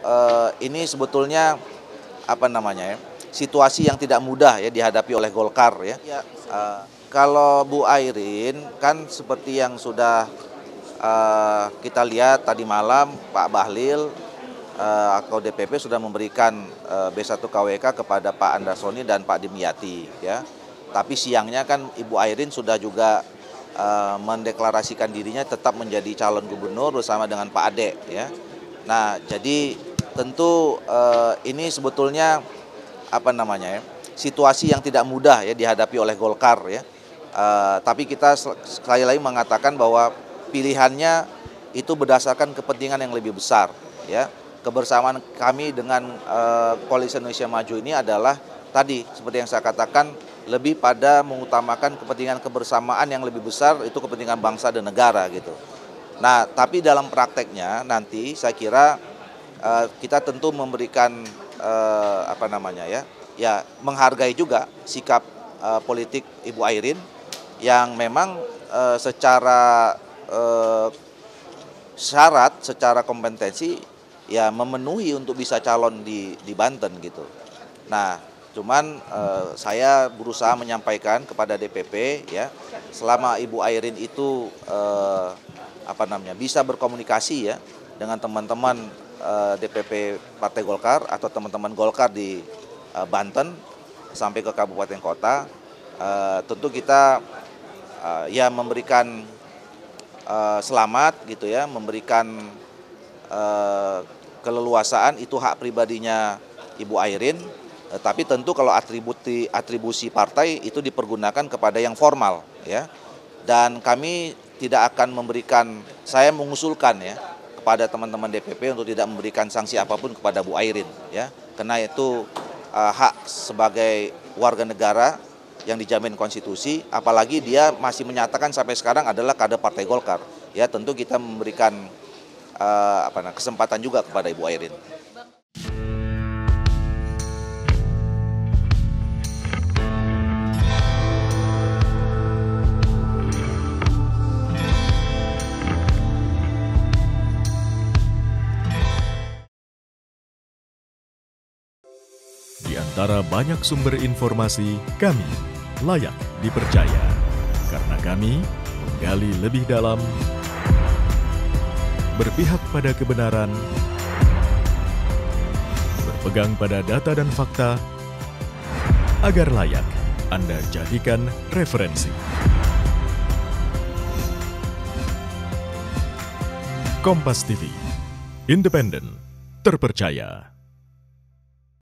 ini sebetulnya situasi yang tidak mudah ya dihadapi oleh Golkar ya. Kalau Bu Airin kan seperti yang sudah kita lihat tadi malam Pak Bahlil atau DPP sudah memberikan B1 KWK kepada Pak Andarsoni dan Pak Dimyati ya. Tapi siangnya kan Ibu Airin sudah juga mendeklarasikan dirinya tetap menjadi calon gubernur bersama dengan Pak Ade ya. Nah, jadi tentu ini sebetulnya situasi yang tidak mudah ya dihadapi oleh Golkar ya. Tapi kita sekali lagi mengatakan bahwa pilihannya itu berdasarkan kepentingan yang lebih besar ya. Kebersamaan kami dengan Koalisi Indonesia Maju ini adalah tadi seperti yang saya katakan lebih pada mengutamakan kepentingan kebersamaan yang lebih besar, itu kepentingan bangsa dan negara gitu. Nah, tapi dalam prakteknya nanti saya kira kita tentu memberikan menghargai juga sikap politik Ibu Airin yang memang secara syarat, secara kompetensi ya memenuhi untuk bisa calon di Banten gitu. Nah, cuman saya berusaha menyampaikan kepada DPP ya, selama Ibu Airin itu bisa berkomunikasi ya dengan teman-teman DPP Partai Golkar atau teman-teman Golkar di Banten sampai ke kabupaten kota, tentu kita ya memberikan selamat gitu ya, memberikan keleluasaan, itu hak pribadinya Ibu Airin. Tapi tentu kalau atribusi partai itu dipergunakan kepada yang formal ya. Dan kami tidak akan memberikan, saya mengusulkan ya kepada teman-teman DPP untuk tidak memberikan sanksi apapun kepada Bu Airin ya. Karena itu hak sebagai warga negara yang dijamin konstitusi, apalagi dia masih menyatakan sampai sekarang adalah kader Partai Golkar. Ya, tentu kita memberikan kesempatan juga kepada Ibu Airin. Di antara banyak sumber informasi, kami layak dipercaya. Karena kami menggali lebih dalam, berpihak pada kebenaran, berpegang pada data dan fakta, agar layak Anda jadikan referensi. Kompas TV, independen, terpercaya.